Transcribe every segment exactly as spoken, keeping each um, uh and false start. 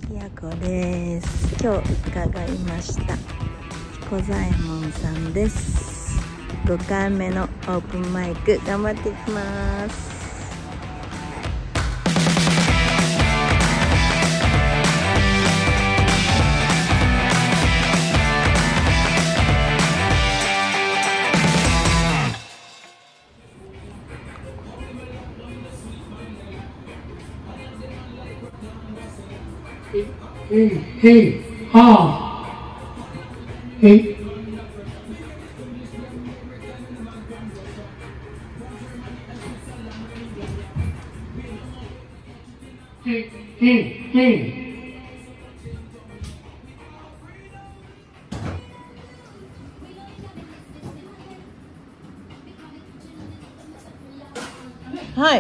きやこです。今日伺いました彦左衛門さんです。ごかいめのオープンマイク頑張っていきます。 へいへいはあへいへいへいへい。 はい。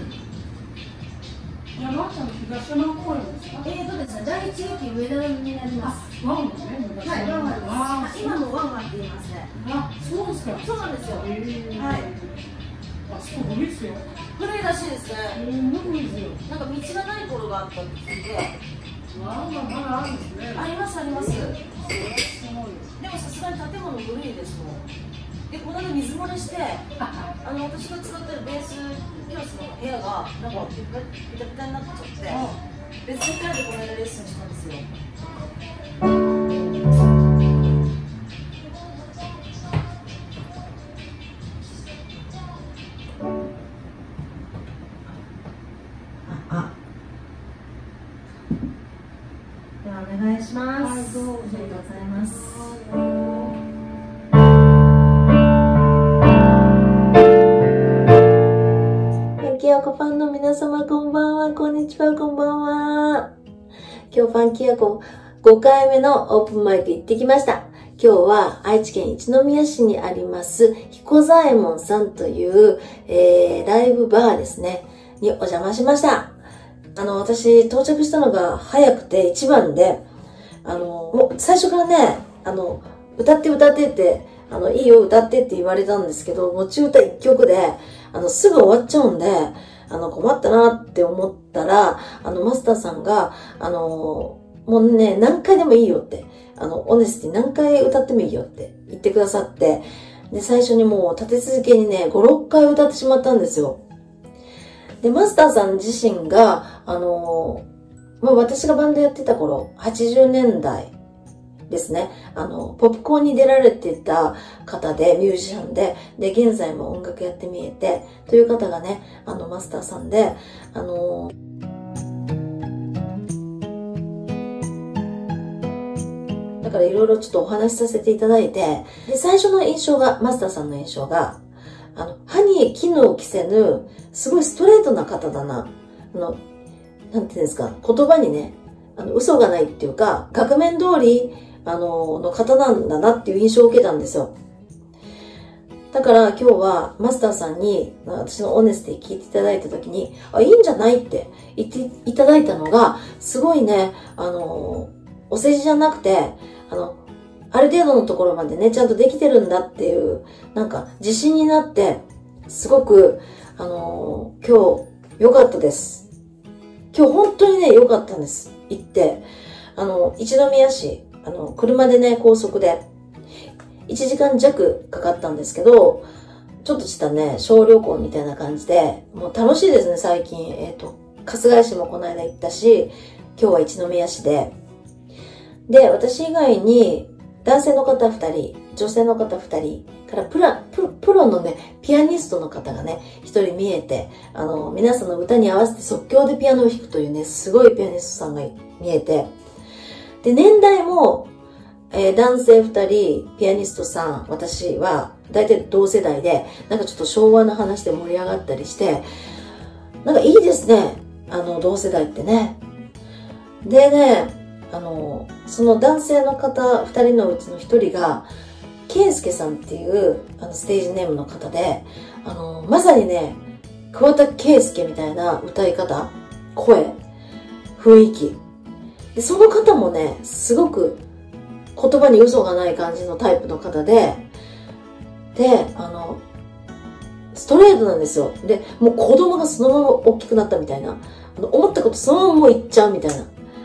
山下の東山公園ですか？ えーとですね、第一駅上田になります。 ワンですね。 はい、ワンワンです。今もワンワンって言いますね。 あ、そうですか。 そうなんですよ。はい。 あ、そう古いですよ。 古いらしいですね。 古いですよ。 なんか道がない頃があったって聞いて。 ワンワンまだあるんですね。 ありますあります。でもすさすがに建物古いですもん。で、この間水漏れして、あの私が使ってるベース教室の部屋がなんかピタピタになっちゃって、別の部屋でこの間レッスンしたんですよ。あ、ではお願いします。はい、どうぞ。ありがとうございます。 きやこファンの皆様こんばんは、こんにちは、こんばんは。今日ファンきやこごかいめのオープンマイク行ってきました。今日は愛知県一宮市にあります彦左衛門さんという、えー、ライブバーですね、にお邪魔しました。あの、私到着したのが早くて一番で、あの、もう最初からね、あの、歌って歌ってって、あの、いいよ歌ってって言われたんですけど、持ち歌一曲で、あの、すぐ終わっちゃうんで、あの、困ったなって思ったら、あの、マスターさんが、あの、もうね、何回でもいいよって、あの、オネスティ何回歌ってもいいよって言ってくださって、で、最初にもう立て続けにね、ご、ろっかい歌ってしまったんですよ。で、マスターさん自身が、あの、まあ、私がバンドやってた頃、はちじゅうねんだいですね。あの、ポップコーンに出られてた方で、ミュージシャンで、で、現在も音楽やってみえて、という方がね、あの、マスターさんで、あの、だからいろいろちょっとお話しさせていただいて、で、最初の印象が、マスターさんの印象が、あの、歯に衣を着せぬ、すごいストレートな方だな。あの、なんていうんですか、言葉にね、あの、嘘がないっていうか、額面通り、あの、の方なんだなっていう印象を受けたんですよ。だから今日はマスターさんに、私のオネスティ聞いていただいたときに、あ、いいんじゃないって言っていただいたのが、すごいね、あの、お世辞じゃなくて、あの、ある程度のところまでね、ちゃんとできてるんだっていう、なんか自信になって、すごく、あの、今日良かったです。今日本当にね、良かったんです。行って。あの、一宮市、あの、車でね、高速で、いちじかんじゃくかかったんですけど、ちょっとしたね、小旅行みたいな感じで、もう楽しいですね、最近。えっと、春日井市もこの間行ったし、今日は一宮市で。で、私以外に、男性の方ふたり、女性の方ふたり、からプラ、プロ、プロのね、ピアニストの方がね、ひとり見えて、あの、皆さんの歌に合わせて即興でピアノを弾くというね、すごいピアニストさんが見えて、で、年代も、えー、男性ふたり、ピアニストさん、私は、大体同世代で、なんかちょっと昭和の話で盛り上がったりして、なんかいいですね、あの、同世代ってね。でね、あの、その男性の方ふたりのうちのひとりが、ケイスケさんっていうあのステージネームの方で、あの、まさにね、桑田佳祐みたいな歌い方、声、雰囲気。で、その方もね、すごく言葉に嘘がない感じのタイプの方で、で、あの、ストレートなんですよ。で、もう子供がそのまま大きくなったみたいな。あの思ったことそのままもう言っちゃうみたいな。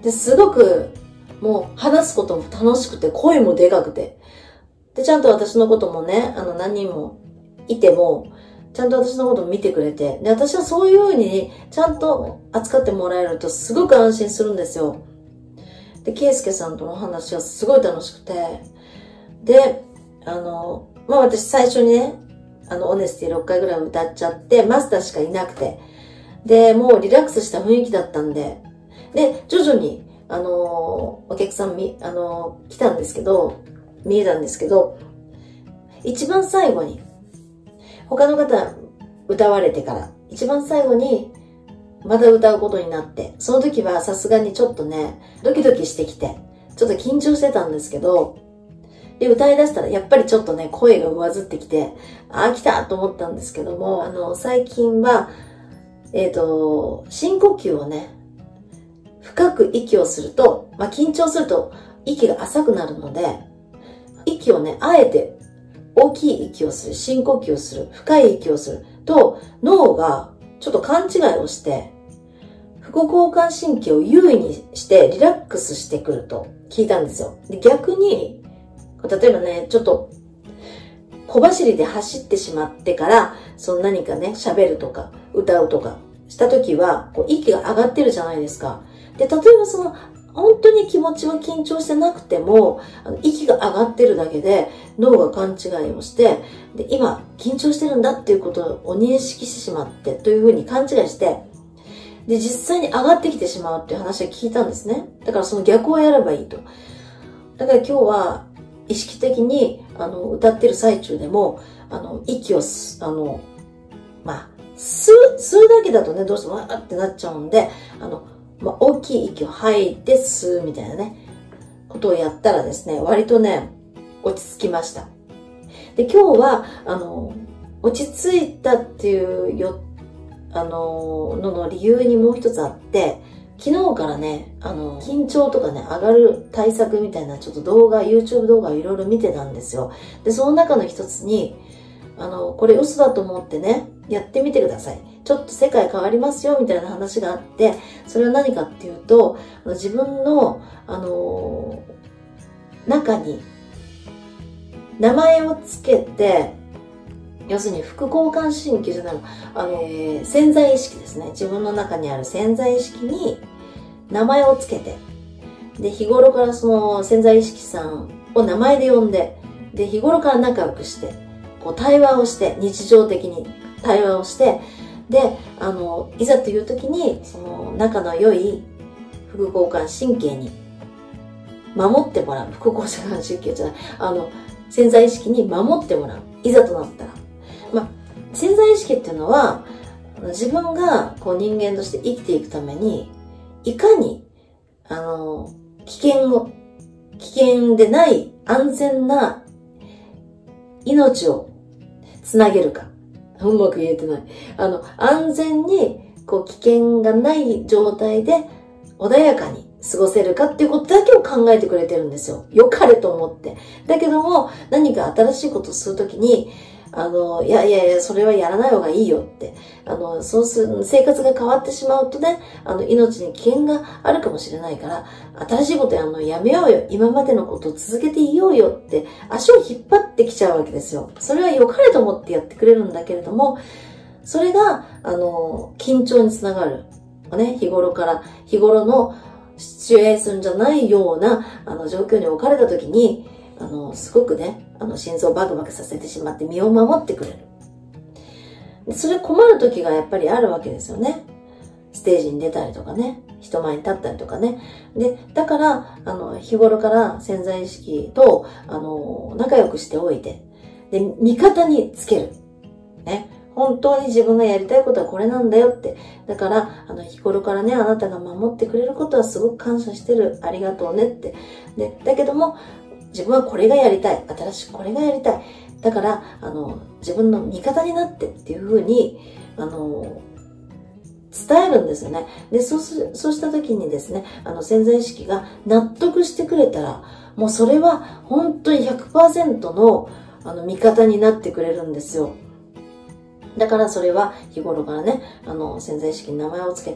で、すごく、もう話すことも楽しくて、声もでかくて。で、ちゃんと私のこともね、あの、何人もいても、ちゃんと私のことも見てくれて、で、私はそういう風に、ちゃんと扱ってもらえると、すごく安心するんですよ。で、ケイスケさんとの話はすごい楽しくて、で、あの、まあ、私最初にね、あの、オネスティろっかいぐらい歌っちゃって、マスターしかいなくて、で、もうリラックスした雰囲気だったんで、で、徐々に、あの、お客さんみ、あの、来たんですけど、見えたんですけど、一番最後に、他の方歌われてから、一番最後に、また歌うことになって、その時はさすがにちょっとね、ドキドキしてきて、ちょっと緊張してたんですけど、で、歌い出したらやっぱりちょっとね、声が上ずってきて、ああ、来たと思ったんですけども、あの、最近は、えっと、深呼吸をね、深く息をすると、まあ、緊張すると息が浅くなるので、息をね、あえて大きい息をする、深呼吸をする、深い息をすると、脳がちょっと勘違いをして、副交感神経を優位にしてリラックスしてくると聞いたんですよ。で、逆に、例えばね、ちょっと小走りで走ってしまってから、その何かね、喋るとか、歌うとかした時は、こう息が上がってるじゃないですか。で、例えばその、本当に気持ちは緊張してなくても、あの息が上がってるだけで脳が勘違いをして、で、今、緊張してるんだっていうことを認識してしまって、というふうに勘違いして、で、実際に上がってきてしまうっていう話を聞いたんですね。だからその逆をやればいいと。だから今日は、意識的に、あの、歌ってる最中でも、あの、息をす、あの、まあ、吸う、吸うだけだとね、どうしてもわーってなっちゃうんで、あの、まあ、大きい息を吐いて吸うみたいなね、ことをやったらですね、割とね、落ち着きました。で、今日は、あの、落ち着いたっていうよ、あの、のの理由にもう一つあって、昨日からね、あの、緊張とかね、上がる対策みたいなちょっと動画、YouTube 動画をいろいろ見てたんですよ。で、その中の一つに、あの、これ嘘だと思ってね、やってみてください。ちょっと世界変わりますよ、みたいな話があって、それは何かっていうと、自分の、あの、中に、名前をつけて、要するに副交感神経じゃないの、あの、えー、潜在意識ですね。自分の中にある潜在意識に名前をつけて、で、日頃からその潜在意識さんを名前で呼んで、で、日頃から仲良くして、こう対話をして、日常的に対話をして、で、あの、いざという時に、その仲の良い副交感神経に守ってもらう。副交感神経じゃない。あの、潜在意識に守ってもらう。いざとなったら。まあ、潜在意識っていうのは、自分がこう人間として生きていくために、いかに、あの、危険を、危険でない安全な命をつなげるか。うまく言えてない。あの、安全に、こう、危険がない状態で穏やかに過ごせるかっていうことだけを考えてくれてるんですよ。良かれと思って。だけども、何か新しいことをするときに、あの、いやいやいや、それはやらない方がいいよって。あの、そうする、生活が変わってしまうとね、あの、命に危険があるかもしれないから、新しいことやるのやめようよ。今までのことを続けていようよって、足を引っ張ってきちゃうわけですよ。それは良かれと思ってやってくれるんだけれども、それが、あの、緊張につながる。ね、日頃から、日頃のシチュエーションじゃないような、あの、状況に置かれたときに、あの、すごくね、あの、心臓をバクバクさせてしまって身を守ってくれる。それ困る時がやっぱりあるわけですよね。ステージに出たりとかね、人前に立ったりとかね。で、だから、あの、日頃から潜在意識と、あの、仲良くしておいて、で、味方につける。ね。本当に自分がやりたいことはこれなんだよって。だから、あの、日頃からね、あなたが守ってくれることはすごく感謝してる。ありがとうねって。で、だけども、自分はこれがやりたい。新しくこれがやりたい。だから、あの、自分の味方になってっていうふうに、あの、伝えるんですよね。で、そうす、そうした時にですね、あの、潜在意識が納得してくれたら、もうそれは本当に ひゃくパーセント の、あの、味方になってくれるんですよ。だからそれは日頃からね、あの、潜在意識に名前をつけて、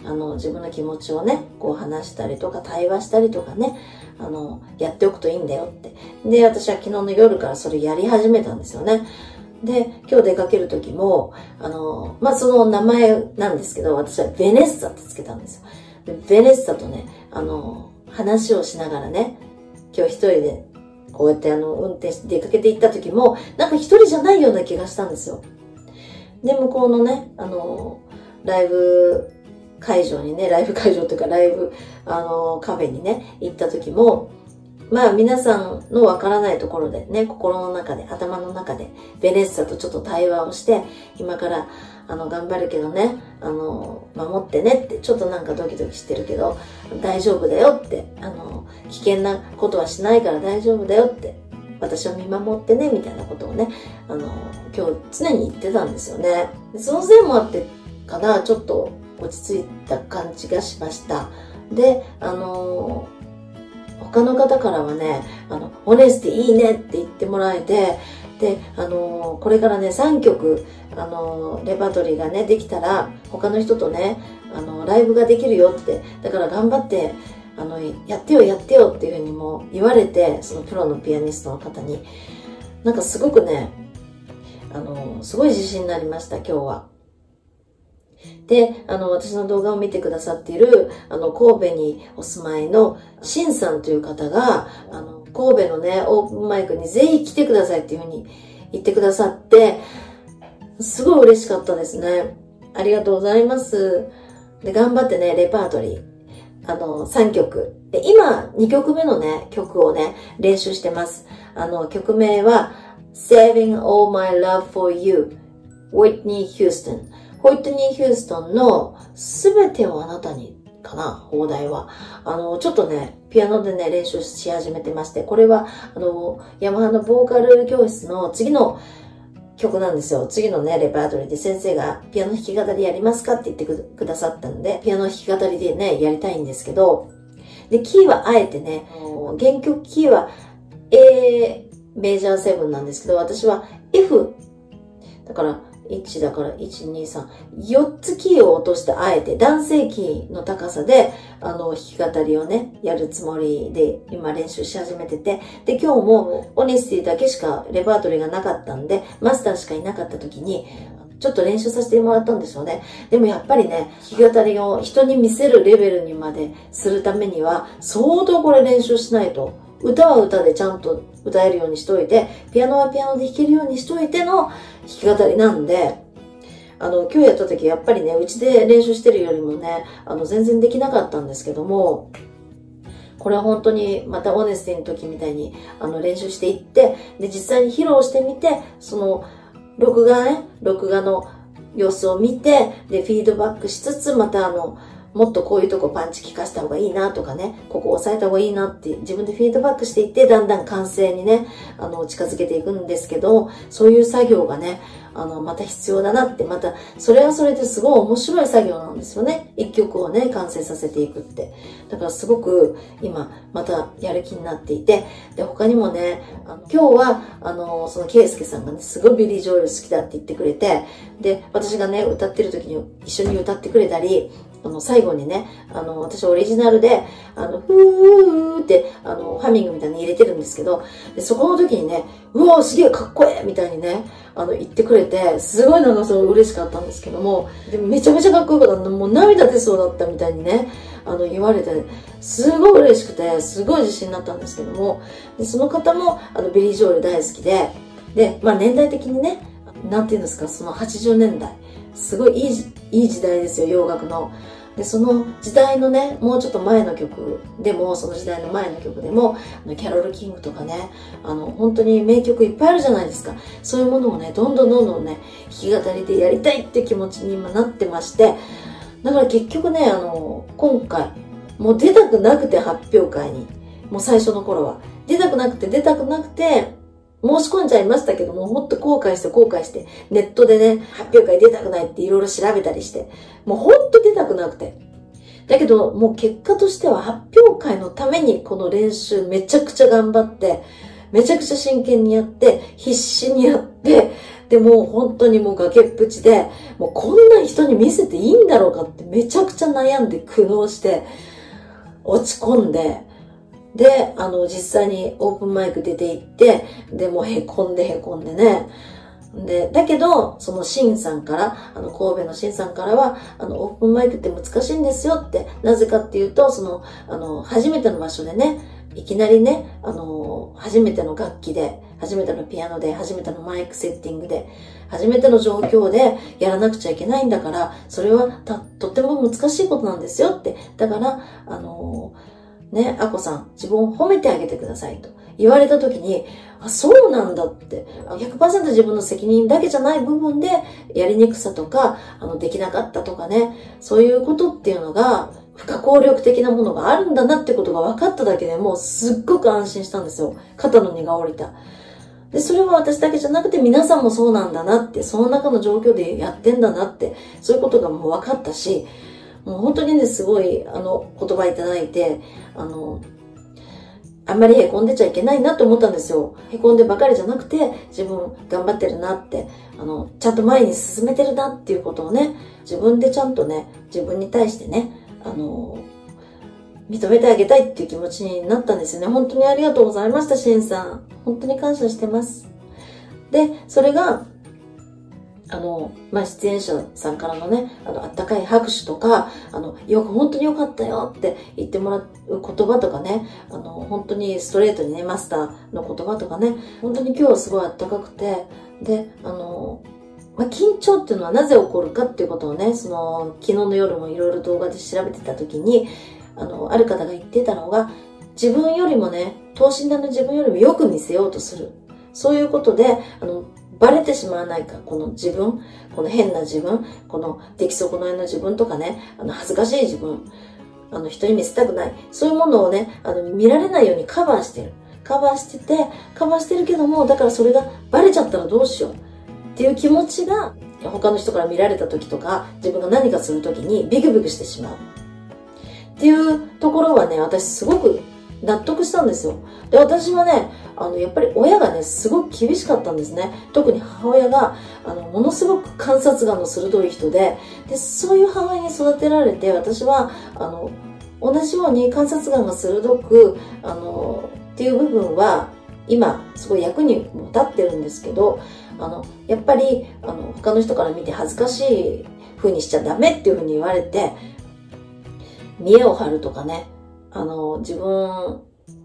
あの、自分の気持ちをね、こう話したりとか対話したりとかね、あの、やっておくといいんだよって。で、私は昨日の夜からそれやり始めたんですよね。で、今日出かける時も、あの、まあ、その名前なんですけど、私はベネッサってつけたんですよ。で、ベネッサとね、あの、話をしながらね、今日一人で、こうやってあの、運転して出かけて行った時も、なんか一人じゃないような気がしたんですよ。で、向こうのね、あの、ライブ会場にね、ライブ会場というか、ライブ、あの、カフェにね、行った時も、まあ皆さんのわからないところでね、心の中で、頭の中で、ベネッサとちょっと対話をして、今から、あの、頑張るけどね、あの、守ってねって、ちょっとなんかドキドキしてるけど、大丈夫だよって、あの、危険なことはしないから大丈夫だよって、私を見守ってね、みたいなことをね、あの、今日常に言ってたんですよね。そのせいもあってかな、ちょっと落ち着いた感じがしました。で、あの、他の方からはね、あの、オネスティいいねって言ってもらえて、で、あの、これからね、さんきょく、あの、レパートリーがね、できたら、他の人とね、あの、ライブができるよって、だから頑張って、あの、やってよやってよっていうふうにも言われて、そのプロのピアニストの方に、なんかすごくね、あの、すごい自信になりました、今日は。で、あの、私の動画を見てくださっている、あの、神戸にお住まいのシンさんという方が、あの、神戸のね、オープンマイクにぜひ来てくださいっていうふうに言ってくださって、すごい嬉しかったですね。ありがとうございます。で、頑張ってね、レパートリー、あの、さんきょく。で、今、にきょくめのね、曲をね、練習してます。あの、曲名は、Saving All My Love for You、Whitney Houston。ホイットニー・ヒューストンのすべてをあなたにかな、放題は。あの、ちょっとね、ピアノでね、練習し始めてまして、これは、あの、ヤマハのボーカル教室の次の曲なんですよ。次のね、レパートリーで先生がピアノ弾き語りやりますかって言ってくださったので、ピアノ弾き語りでね、やりたいんですけど、で、キーはあえてね、原曲キーは A メジャーセブンなんですけど、私は F、だから、いちだからいち、に、さん、よっつキーを落としてあえて男性キーの高さであの弾き語りをねやるつもりで今練習し始めてて、で今日もオネスティだけしかレパートリーがなかったんでマスターしかいなかった時にちょっと練習させてもらったんですよね。でもやっぱりね弾き語りを人に見せるレベルにまでするためには相当これ練習しないと。歌は歌でちゃんと歌えるようにしといて、ピアノはピアノで弾けるようにしといての弾き語りなんで、あの、今日やった時やっぱりね、うちで練習してるよりもね、あの、全然できなかったんですけども、これは本当にまたオネスティの時みたいに、あの、練習していって、で、実際に披露してみて、その、録画ね、録画の様子を見て、で、フィードバックしつつ、またあの、もっとこういうとこパンチ効かした方がいいなとかね、ここ押さえた方がいいなって自分でフィードバックしていって、だんだん完成にね、あの、近づけていくんですけど、そういう作業がね、あの、また必要だなって、また、それはそれですごい面白い作業なんですよね。一曲をね、完成させていくって。だからすごく今、またやる気になっていて、で、他にもね、あの今日は、あの、そのケイスケさんがね、すごいビリー・ジョエル好きだって言ってくれて、で、私がね、歌ってる時に一緒に歌ってくれたり、あの、最後にね、あの、私オリジナルで、あの、ふーって、あの、ハミングみたいに入れてるんですけど、で、そこの時にね、うわーすげえかっこええみたいにね、あの、言ってくれて、すごいなんかそう嬉しかったんですけども、でめちゃめちゃかっこよかった。もう涙出そうだったみたいにね、あの、言われて、すごい嬉しくて、すごい自信になったんですけども、でその方も、あの、ビリー・ジョエル大好きで、で、まあ年代的にね、なんていうんですか、そのはちじゅうねんだい、すごいいい、いい時代ですよ、洋楽の。で、その時代のね、もうちょっと前の曲でも、その時代の前の曲でも、キャロル・キングとかね、あの、本当に名曲いっぱいあるじゃないですか。そういうものをね、どんどんどんどんね、弾き語りでやりたいって気持ちに今なってまして、だから結局ね、あの、今回、もう出たくなくて発表会に、もう最初の頃は、出たくなくて出たくなくて、申し込んじゃいましたけども、ほんと後悔して後悔して、ネットでね、発表会出たくないっていろいろ調べたりして、もうほんと出たくなくて。だけど、もう結果としては発表会のためにこの練習めちゃくちゃ頑張って、めちゃくちゃ真剣にやって、必死にやって、 でも本当にもう崖っぷちで、もうこんな人に見せていいんだろうかってめちゃくちゃ悩んで苦悩して、落ち込んで、で、あの、実際にオープンマイク出て行って、で、もうへこんでへこんでね。で、だけど、そのシンさんから、あの、神戸のシンさんからは、あの、オープンマイクって難しいんですよって、なぜかっていうと、その、あの、初めての場所でね、いきなりね、あの、初めての楽器で、初めてのピアノで、初めてのマイクセッティングで、初めての状況でやらなくちゃいけないんだから、それはた、とっても難しいことなんですよって。だから、あの、ね、アコさん、自分を褒めてあげてくださいと言われた時に、あ、そうなんだって。ひゃくパーセント 自分の責任だけじゃない部分で、やりにくさとか、あの、できなかったとかね、そういうことっていうのが、不可抗力的なものがあるんだなってことが分かっただけでもうすっごく安心したんですよ。肩の荷が下りた。で、それは私だけじゃなくて皆さんもそうなんだなって、その中の状況でやってんだなって、そういうことがもう分かったし、もう本当にね、すごい、あの、言葉いただいて、あの、あんまり凹んでちゃいけないなって思ったんですよ。凹んでばかりじゃなくて、自分頑張ってるなって、あの、ちゃんと前に進めてるなっていうことをね、自分でちゃんとね、自分に対してね、あの、認めてあげたいっていう気持ちになったんですよね。本当にありがとうございました、シンさん。本当に感謝してます。で、それが、あの、まあ、出演者さんからのね、あの、あったかい拍手とか、あの、よく、本当に良かったよって言ってもらう言葉とかね、あの、本当にストレートにね、マスターの言葉とかね、本当に今日すごいあったかくて、で、あの、まあ、緊張っていうのはなぜ起こるかっていうことをね、その、昨日の夜もいろいろ動画で調べてた時に、あの、ある方が言ってたのが、自分よりもね、等身大の自分よりもよく見せようとする。そういうことで、あの、バレてしまわないか、この自分、この変な自分、この出来損ないの自分とかね、あの、恥ずかしい自分、あの、人に見せたくない。そういうものをね、あの、見られないようにカバーしてる。カバーしてて、カバーしてるけども、だからそれがバレちゃったらどうしようっていう気持ちが、他の人から見られた時とか、自分が何かする時にビクビクしてしまう。っていうところはね、私すごく納得したんですよ。で、私はね、あの、やっぱり親がね、すごく厳しかったんですね。特に母親が、あの、ものすごく観察眼の鋭い人で、で、そういう母親に育てられて、私は、あの、同じように観察眼が鋭く、あの、っていう部分は、今、すごい役にも立ってるんですけど、あの、やっぱり、あの、他の人から見て恥ずかしい風にしちゃダメっていう風に言われて、見栄を張るとかね、あの、自分、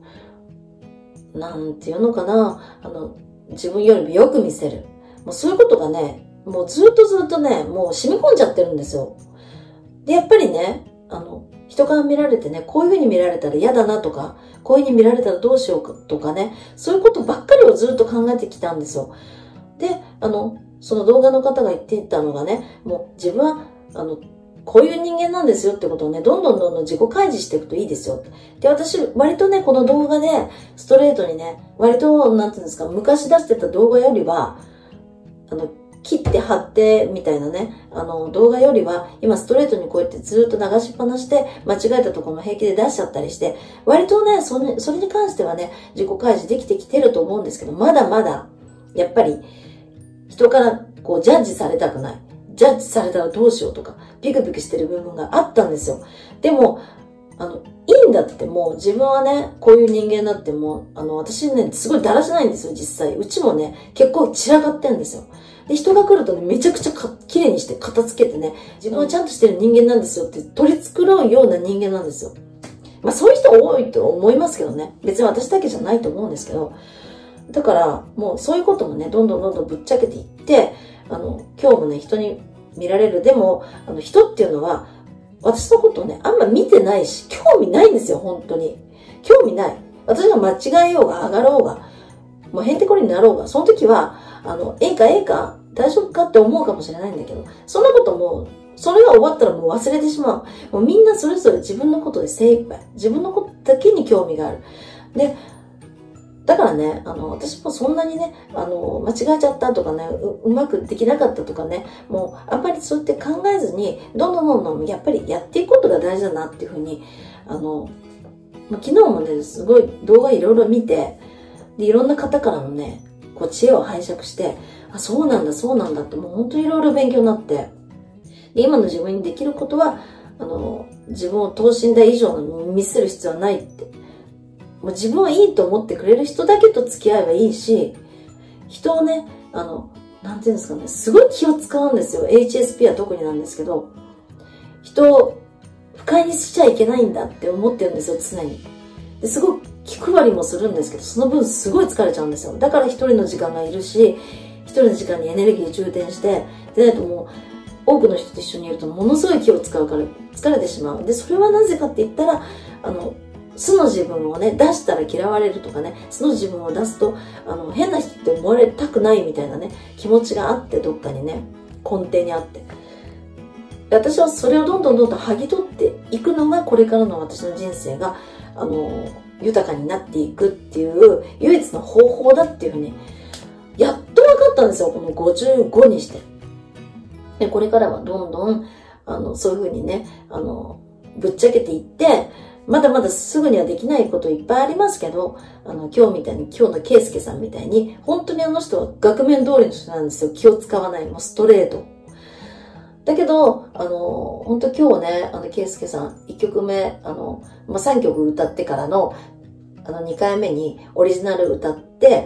なんていうのかな、あの、自分よりもよく見せる。もうそういうことがね、もうずっとずっとね、もう染み込んじゃってるんですよ。で、やっぱりね、あの、人から見られてね、こういう風に見られたら嫌だなとか、こういう風に見られたらどうしようかとかね、そういうことばっかりをずっと考えてきたんですよ。で、あの、その動画の方が言っていたのがね、もう自分は、あの、こういう人間なんですよってことをね、どんどんどんどん自己開示していくといいですよ。で、私、割とね、この動画で、ストレートにね、割と、なんていうんですか、昔出してた動画よりは、あの、切って貼ってみたいなね、あの、動画よりは、今ストレートにこうやってずっと流しっぱなして、間違えたところも平気で出しちゃったりして、割とね、それ、それに関してはね、自己開示できてきてると思うんですけど、まだまだ、やっぱり、人からこう、ジャッジされたくない。ジャッジされたらどうしようとか、ピクピクしてる部分があったんですよ。でも、あの、いいんだってもう自分はね、こういう人間だってもう、あの、私ね、すごいだらしないんですよ、実際。うちもね、結構散らかってんですよ。で、人が来るとね、めちゃくちゃか綺麗にして片付けてね、自分はちゃんとしてる人間なんですよって取り繕うような人間なんですよ。まあそういう人多いと思いますけどね。別に私だけじゃないと思うんですけど。だから、もうそういうこともね、どんどんどんどんぶっちゃけていって、あの、今日もね、人に見られる。でも、あの、人っていうのは、私のことをね、あんま見てないし、興味ないんですよ、本当に。興味ない。私が間違えようが上がろうが、もうへんてこりになろうが、その時は、あの、ええかええか、大丈夫かって思うかもしれないんだけど、そんなことも、それが終わったらもう忘れてしまう。もうみんなそれぞれ自分のことで精一杯。自分のことだけに興味がある。で、だからね、あの、私もそんなにね、あの、間違えちゃったとかね、う、うまくできなかったとかね、もう、あんまりそうやって考えずに、どんどんどんどん、やっぱりやっていくことが大事だなっていうふうに、あの、まあ、昨日もね、すごい動画いろいろ見て、で、いろんな方からのね、 こう知恵を拝借して、あ、そうなんだ、そうなんだって、もう本当にいろいろ勉強になって、で今の自分にできることは、あの、自分を等身大以上の見せる必要はないって。もう自分はいいと思ってくれる人だけと付き合えばいいし、人をね、あの、なんていうんですかね、すごい気を使うんですよ。エイチエスピー は特になんですけど、人を不快にしちゃいけないんだって思ってるんですよ、常に。ですごい気配りもするんですけど、その分すごい疲れちゃうんですよ。だから一人の時間がいるし、一人の時間にエネルギー充填して、でないともう、多くの人と一緒にいるとものすごい気を使うから疲れてしまう。で、それはなぜかって言ったら、あの、素の自分をね、出したら嫌われるとかね、素の自分を出すと、あの、変な人って思われたくないみたいなね、気持ちがあって、どっかにね、根底にあって。私はそれをどんどんどんどん剥ぎ取っていくのが、これからの私の人生が、あの、豊かになっていくっていう、唯一の方法だっていうふうに、やっと分かったんですよ、このごじゅうごにして。で、これからはどんどん、あの、そういうふうにね、あの、ぶっちゃけていって、まだまだすぐにはできないこといっぱいありますけど、あの、今日みたいに、今日のケイスケさんみたいに、本当にあの人は額面通りの人なんですよ。気を使わない。もうストレート。だけど、あの、本当今日ね、あの、ケイスケさん、いっきょくめ、あの、まあ、さんきょく歌ってからの、あの、にかいめにオリジナル歌って、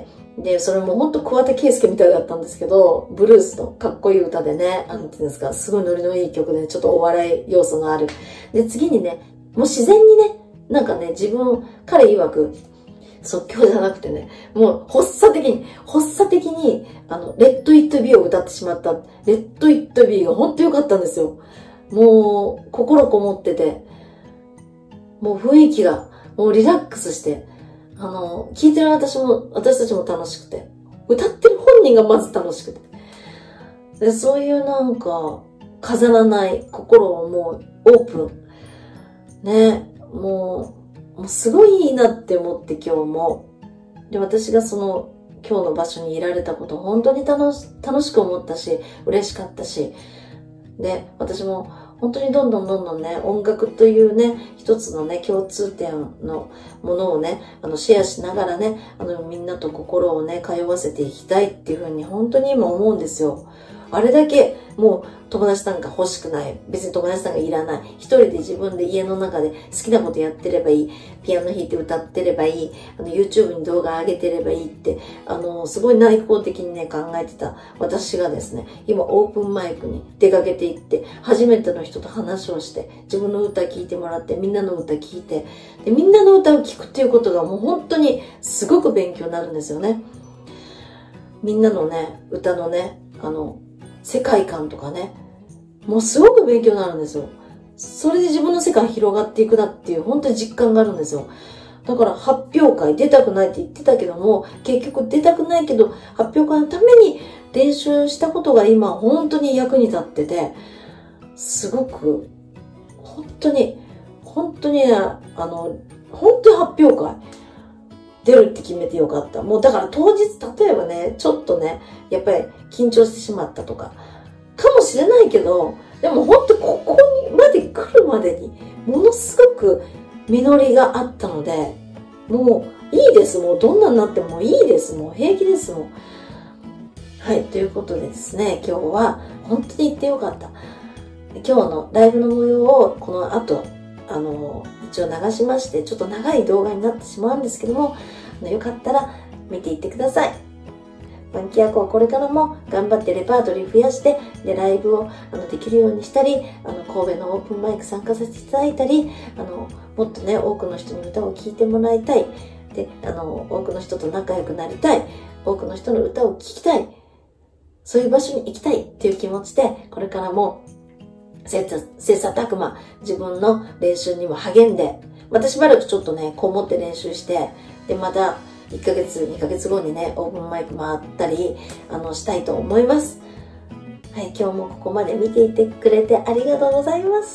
で、それも本当桑田佳祐みたいだったんですけど、ブルースのかっこいい歌でね、なんていうんですか、すごいノリのいい曲で、ちょっとお笑い要素がある。で、次にね、もう自然にね、なんかね、自分、彼曰く、即興じゃなくてね、もう発作的に、発作的に、あの、レッド・イット・ビーを歌ってしまった。レッド・イット・ビーが本当良かったんですよ。もう、心こもってて、もう雰囲気が、もうリラックスして、あの、聞いてる私も、私たちも楽しくて、歌ってる本人がまず楽しくて。で、そういうなんか、飾らない心をもうオープン。ね、もう、もうすごいいいなって思って今日も。で、私がその、今日の場所にいられたこと、本当に楽し、楽しく思ったし、嬉しかったし。で、私も、本当にどんどんどんどんね、音楽というね、一つのね、共通点のものをね、あの、シェアしながらね、あの、みんなと心をね、通わせていきたいっていうふうに本当に今思うんですよ。あれだけ、もう、友達なんか欲しくない。別に友達なんかいらない。一人で自分で家の中で好きなことやってればいい。ピアノ弾いて歌ってればいい。あの、YouTube に動画上げてればいいって、あの、すごい内向的にね、考えてた私がですね、今オープンマイクに出かけていって、初めての人と話をして、自分の歌聴いてもらって、みんなの歌聴いて、で、みんなの歌を聴くっていうことがもう本当にすごく勉強になるんですよね。みんなのね、歌のね、あの、世界観とかね、もうすごく勉強になるんですよ。それで自分の世界広がっていくなっていう本当に実感があるんですよ。だから発表会出たくないって言ってたけども、結局出たくないけど発表会のために練習したことが今本当に役に立ってて、すごく本当に本当にあの本当に発表会出るって決めてよかった。もうだから当日例えばね、ちょっとね、やっぱり緊張してしまったとか、かもしれないけど、でも本当ここにまで来るまでにものすごく実りがあったので、もういいです。もうどんなになってもいいです。もう平気ですもん。はい、ということでですね、今日は本当に行ってよかった。今日のライブの模様をこの後、あの、一応流しまして、ちょっと長い動画になってしまうんですけども、あのよかったら見ていってください。ファンキーアコはこれからも頑張ってレパートリー増やして、で、ライブをあのできるようにしたり、あの、神戸のオープンマイク参加させていただいたり、あの、もっとね、多くの人に歌を聴いてもらいたい。で、あの、多くの人と仲良くなりたい。多くの人の歌を聴きたい。そういう場所に行きたいっていう気持ちで、これからも、切磋琢磨、自分の練習にも励んで、またしばらくちょっとね、こもって練習して、で、また、いっかげつ、にかげつごにね、オープンマイク回ったり、あの、したいと思います。はい、今日もここまで見ていてくれてありがとうございます。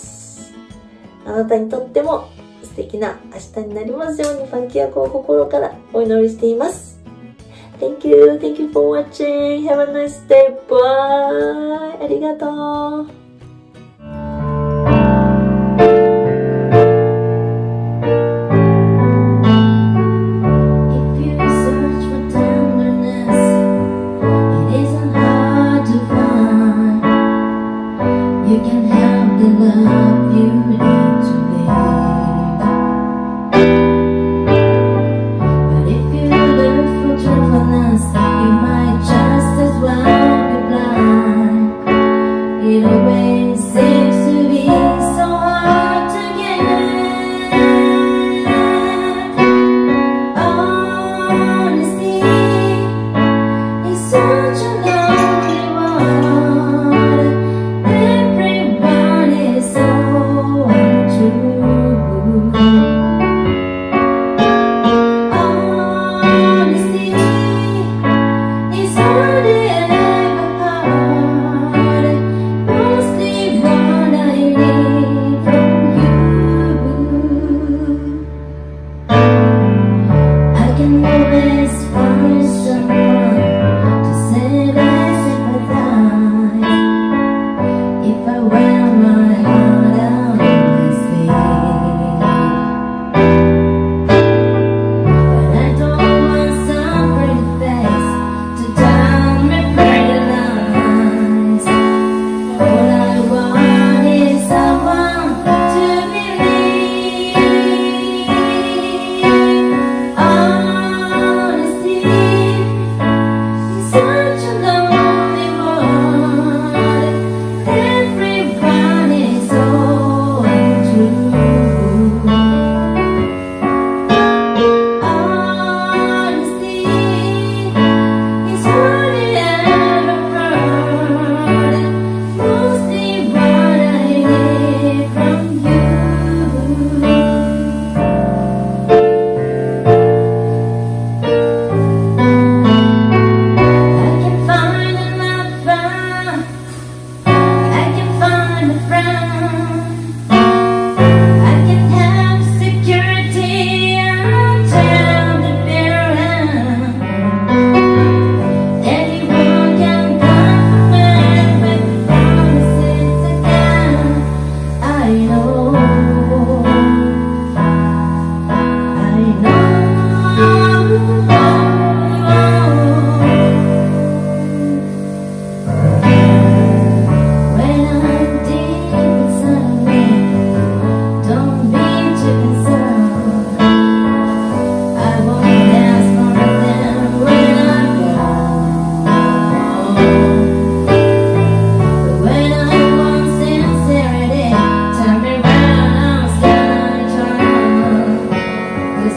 あなたにとっても素敵な明日になりますように、ファンキーアコを心からお祈りしています。Thank you, thank you for watching. Have a nice day. Bye. ありがとう。If you search for tenderness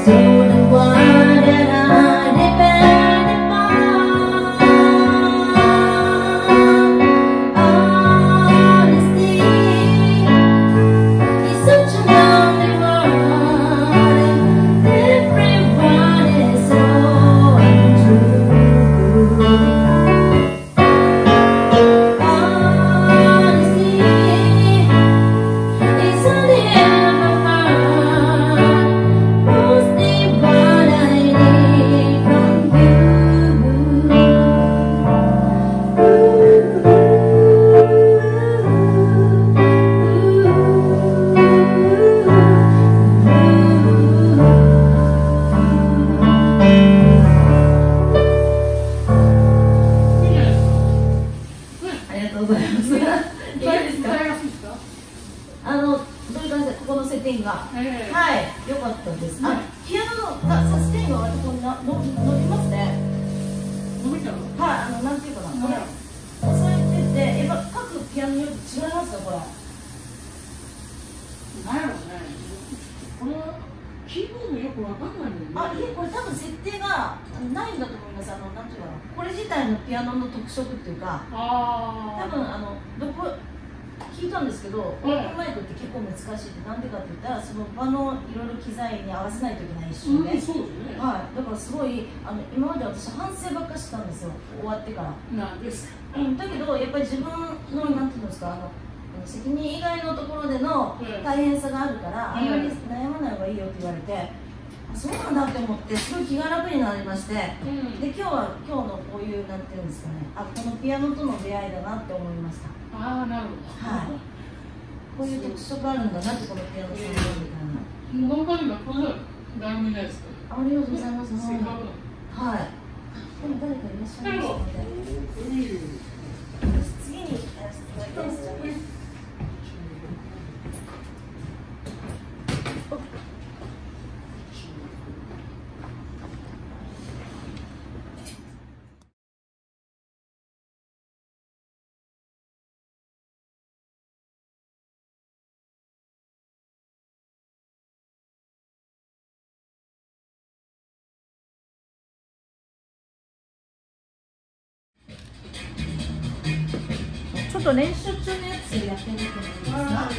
すごいあの今まで私反省ばっかりしてたんですよ、終わってから。 なんです、 うん、だけどやっぱり自分のなんていうんですか、あの責任以外のところでの大変さがあるから、うん、あんまり悩まない方がいいよって言われて、あ、そうなんだって思ってすごい気が楽になりまして、うん、で今日は今日のこういうなんていうんですかね、あ、このピアノとの出会いだなって思いました。 ああ、なるほど。はい。 こういう特色あるんだなって、このピアノソロみたいな。もう他にはこれは誰もいないですか。 ありがとうございます。はい。でも誰かいらっしゃいますので。次にやらせていただきます。ちょっと練習中のやつやってみてもいいですか？はい。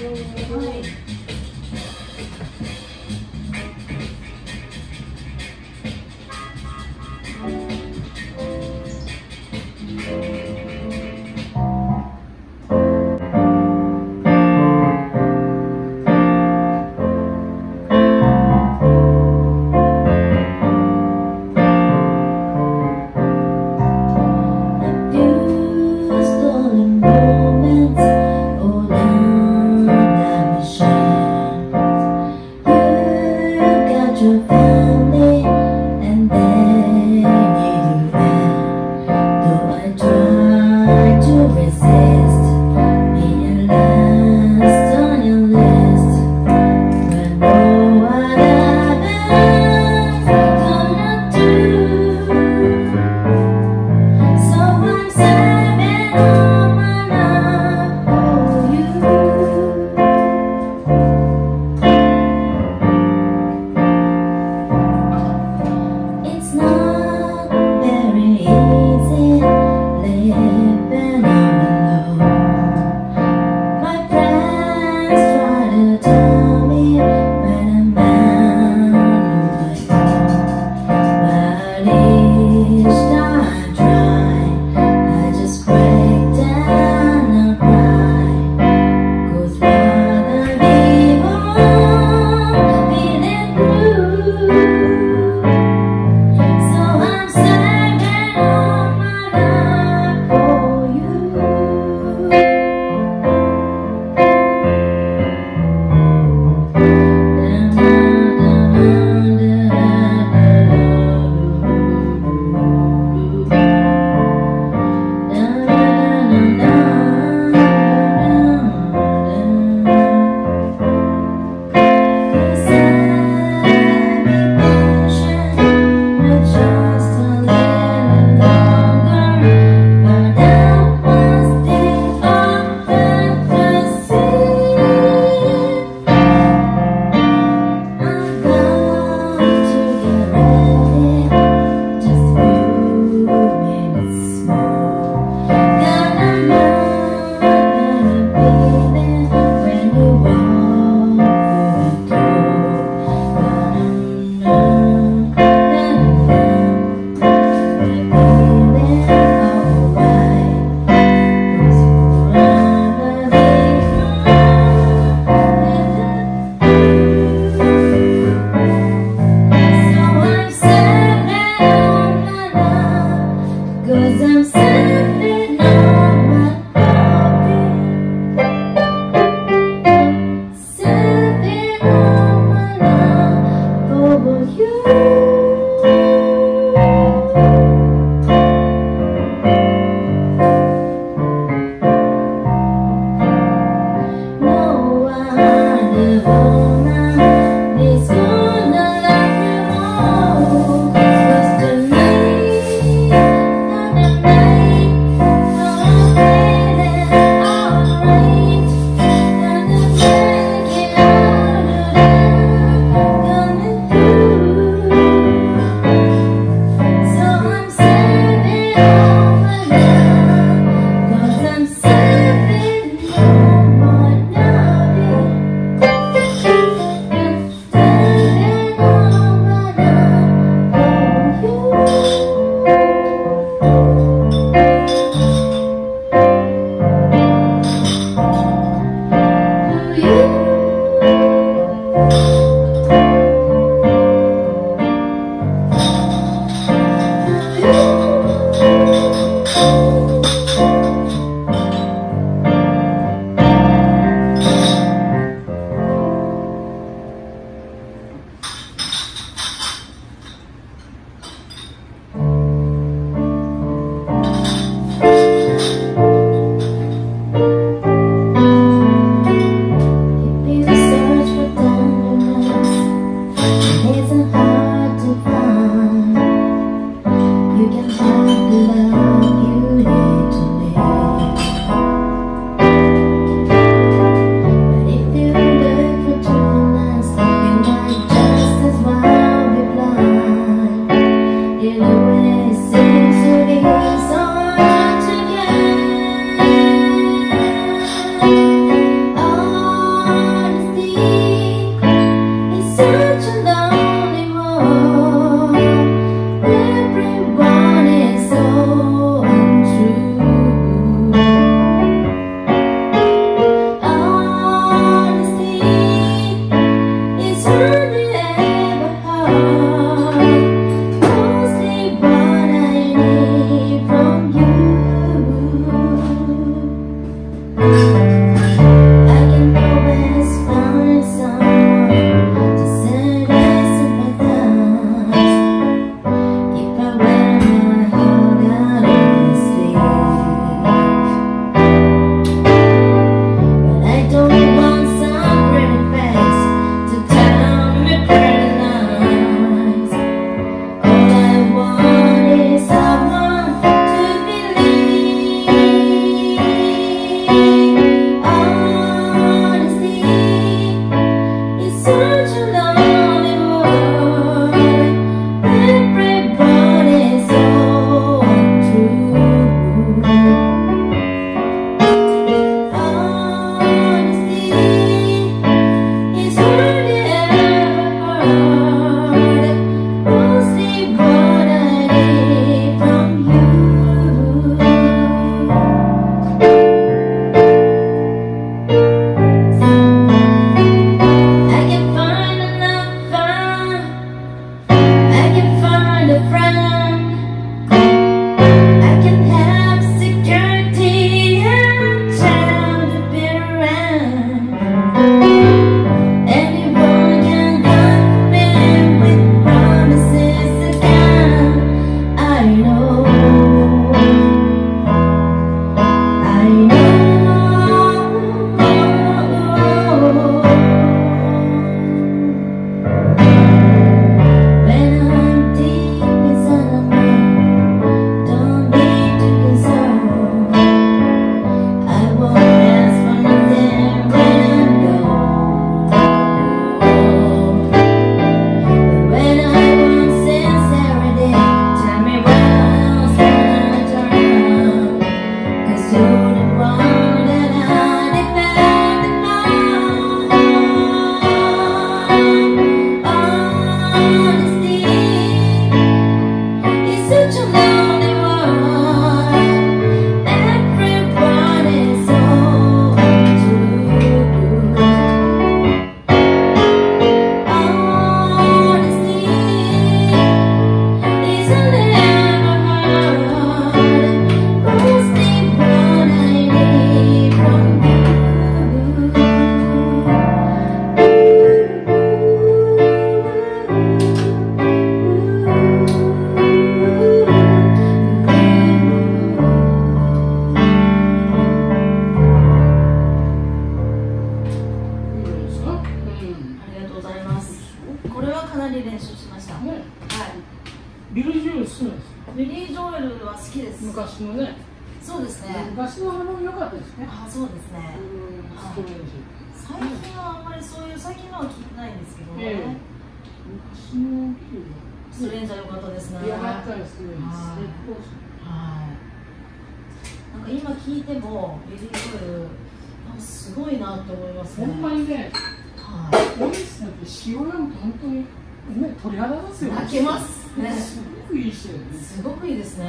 しました。 ね、 はい。 ビリー・ジョエル好きなんですよ。 ビリー・ジョエルは好きです。 昔のね。 そうですね。 昔の花も良かったですね。 あ、そうですね。 ストレージ。 最近はあんまりそういう最近のは聞いてないんですけどね。 ええ、昔のストレンジャー良かったですね。 良かったですね。 はい。なんか今聞いてもビリー・ジョエルなんかすごいなって思いますね。 ほんまにね。はい。オリスさんって詩を読むと本当にね鳥肌ますよね。 泣けますね。 すごくいい詩だよね。 すごくいいですね。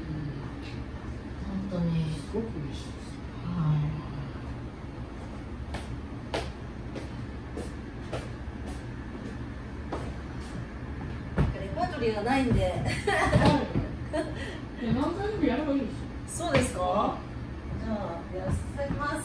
本当に。 すごくいい詩です。 はい。レパートリーがないんで。はい。 何回でもやればいいですよ。 そうですか。じゃあやらせていただきます。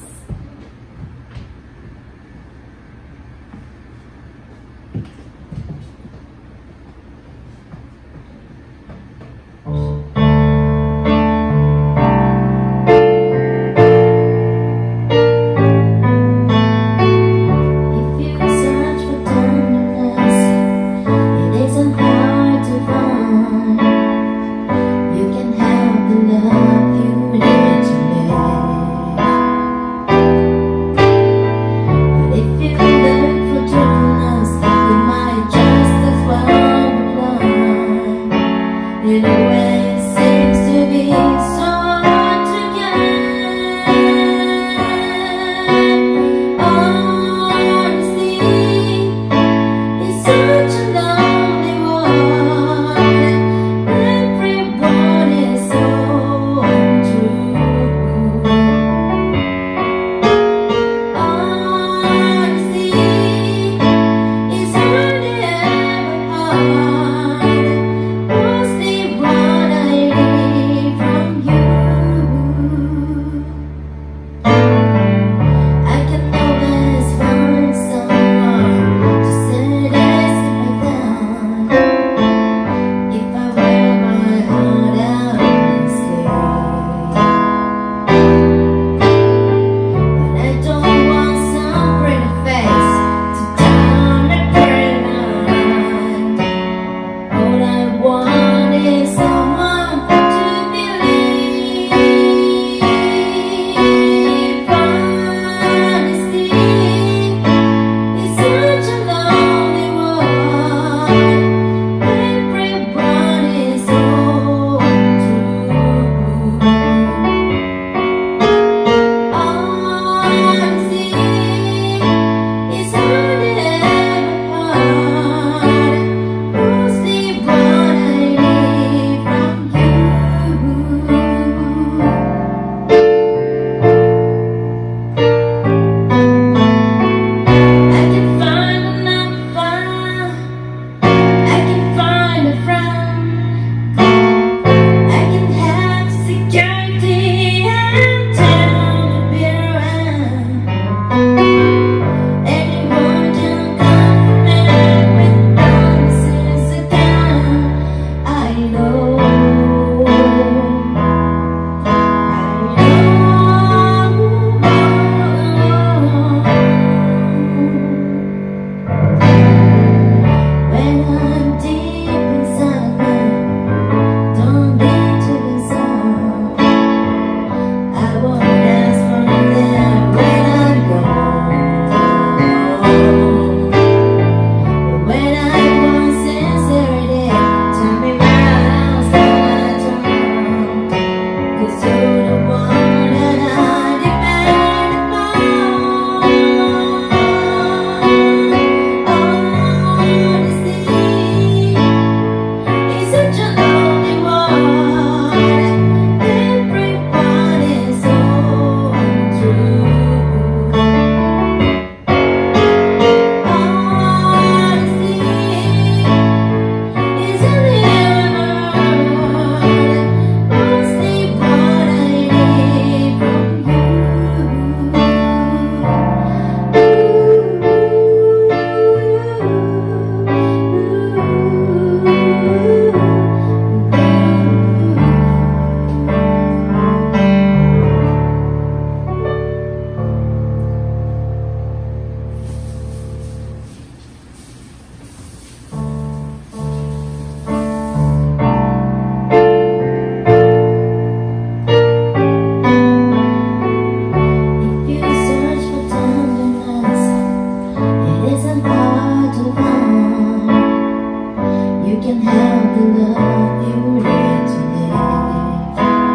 You can have the love you need to live.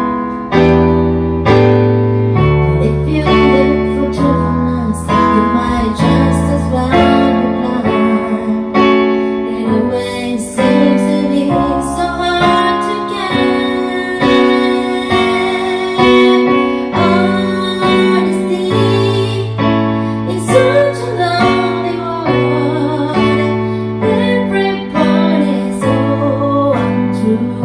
But if you look for truthfulness, you might just as well be blind. Anyway, it seems to be so hard to get. Honesty is such a lonely world. Every part is so untrue.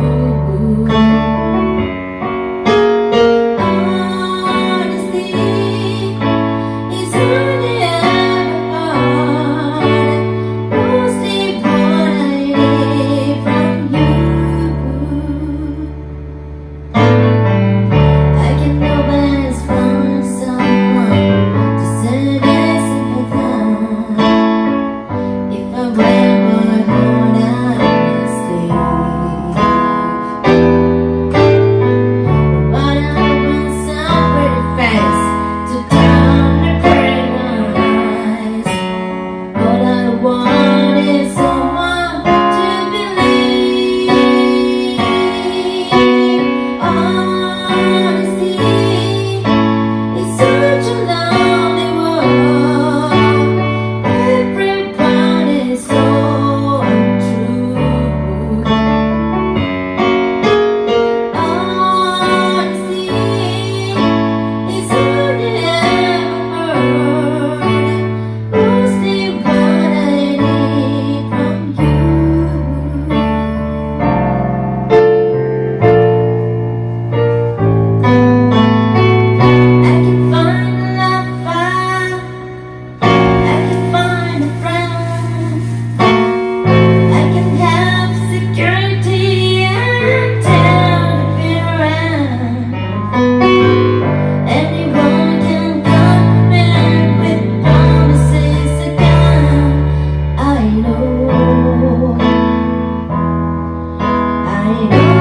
Honesty is hardly ever hard. Mostly what I need from you. I can always find someone to send a simple time. If I wear my heart out of my sleeve. But I want some pretty face to turn the pretty eyes. All I want is someone to believe. Honesty is such a lonely world. Every part is so untrue. Honesty is hardly ever heard. Mostly what I need from you. I can find a lover, I can find a friend, I can have security and tell the fear end. Anyone can come in with promises again. I know, I know.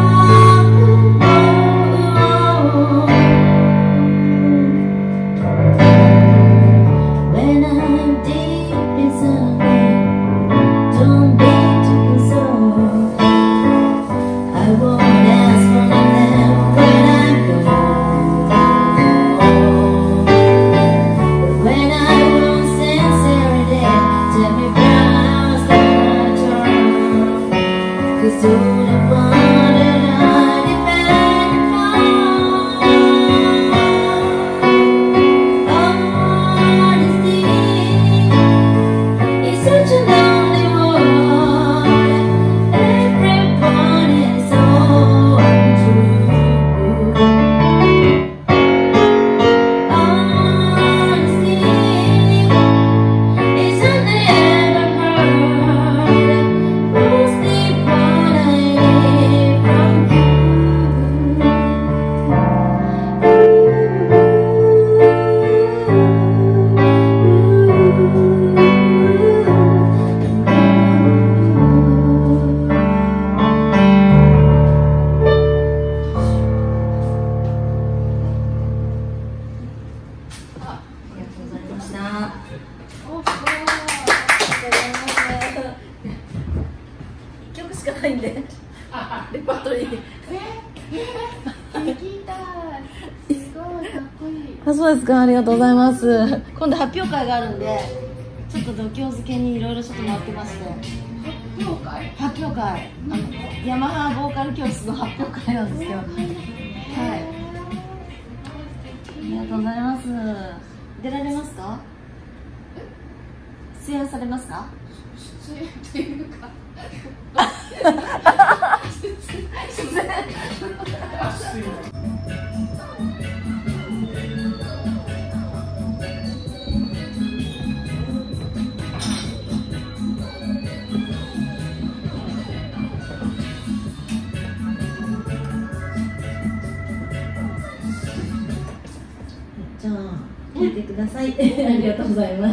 When I'm deep inside me, don't be too concerned. I won't ask for nothing when I go. But when I want sincerity, tell me how's gonna turn. 'Cause you're the one that I depend upon. Honesty is such a lonely world. Every part is so untrue. Honesty is hardly ever heard. Mostly what I need from you. ありがとうございました。 お、すごい。 一曲しかないんで、レパートリー。 聞きたい。すごいかっこいい。 あ、そうですか。ありがとうございます。今度発表会があるんで、ちょっと度胸づけにいろいろちょっと回ってまして。 発表会？ 発表会、あのヤマハボーカル教室の発表会なんですけど、はい。ありがとうございます。出られますか？出演されますか？ 出演っていうか。出演。 じゃあ聞いてください。ありがとうございます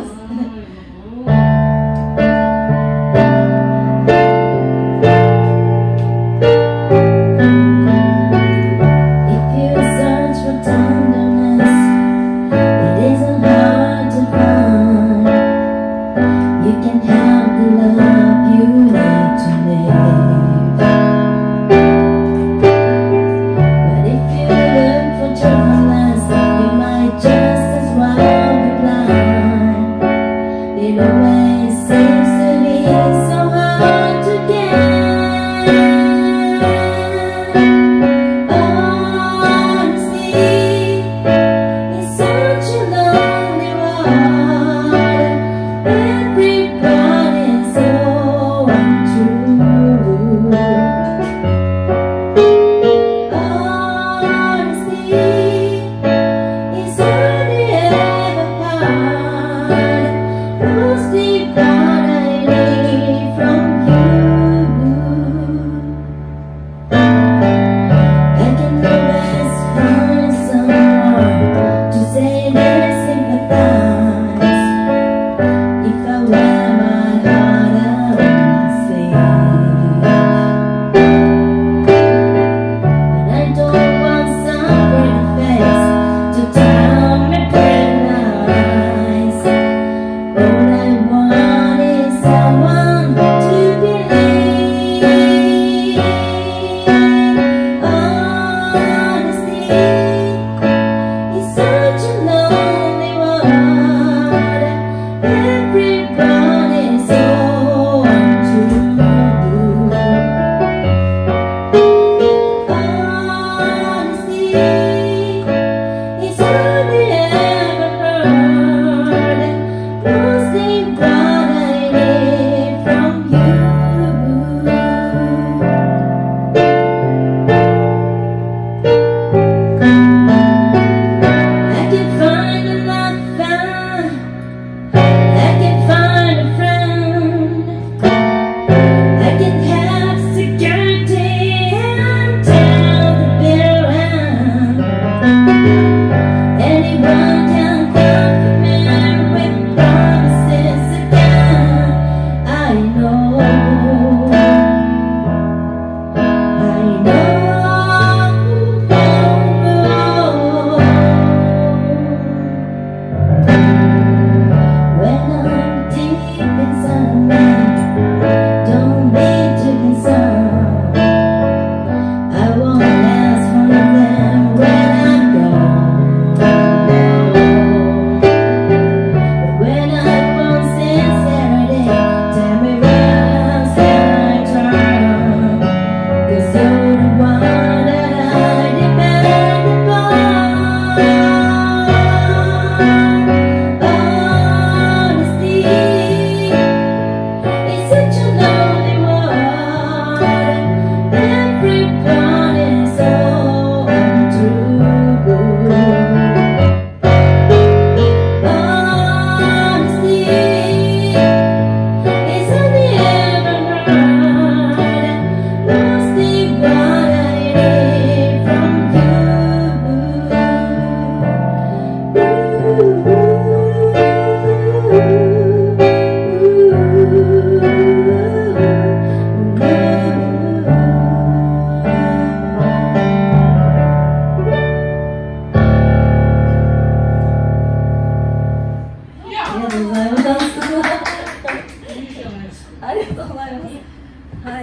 。You can have the love you need to live.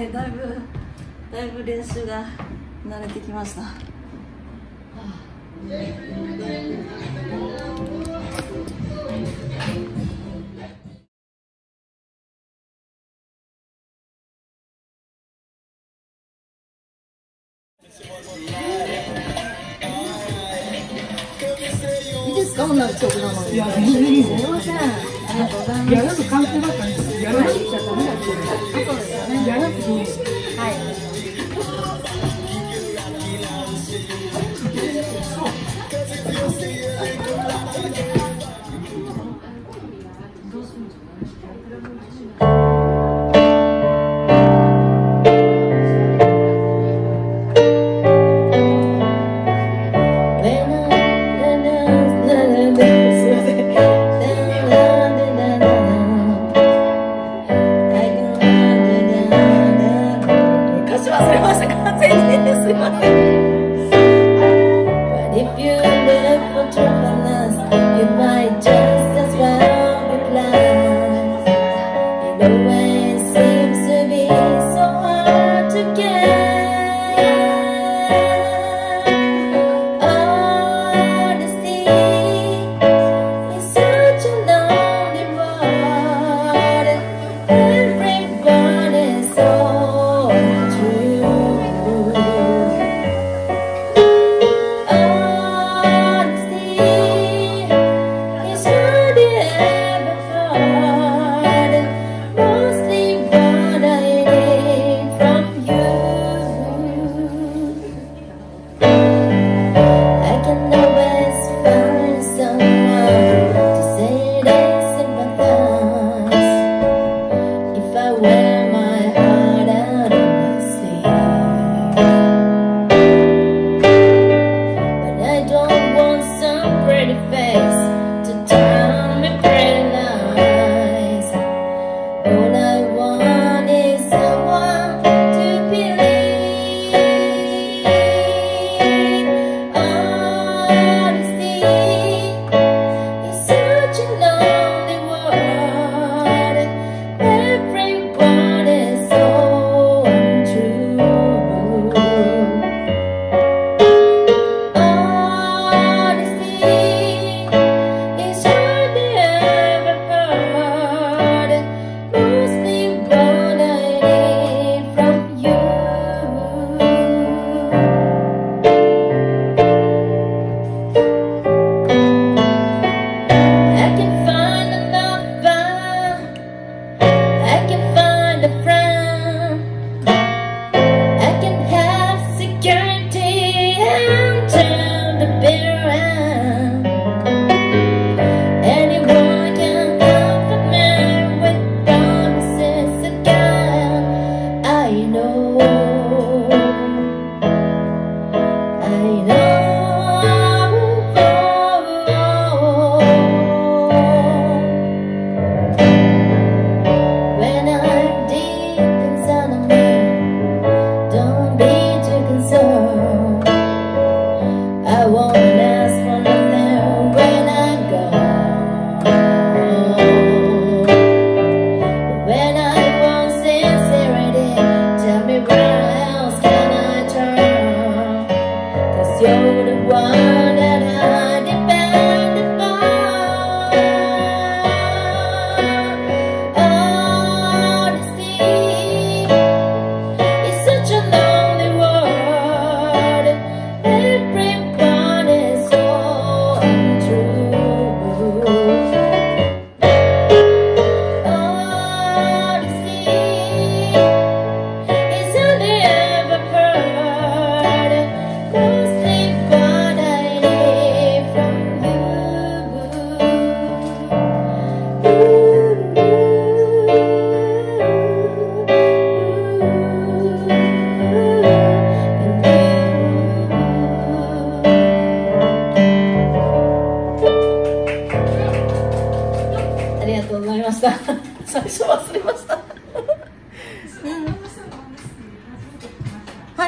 いだいぶだいぶ練習が慣れてきました。いいですか、女の曲なのに。 いや、全然いい。すみません。ありがとうございます。 やらず関係ばっかりやらなくちゃダメだって。 そうですよね。 やらずに。 はい。最初忘れましたはい、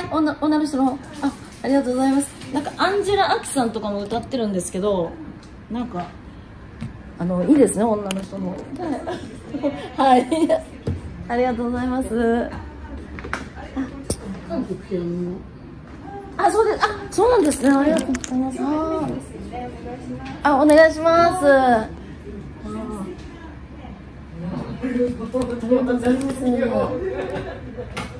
女、女の人の、あ、ありがとうございます。なんかアンジェラ・アキさんとかも歌ってるんですけど、なんかあのいいですね、女の人も。はい、はい、ありがとうございます。 特権の。 あ、そうです。あ、そうなんですね。ありがとうございます。あ、お願いします。ありがとうございます。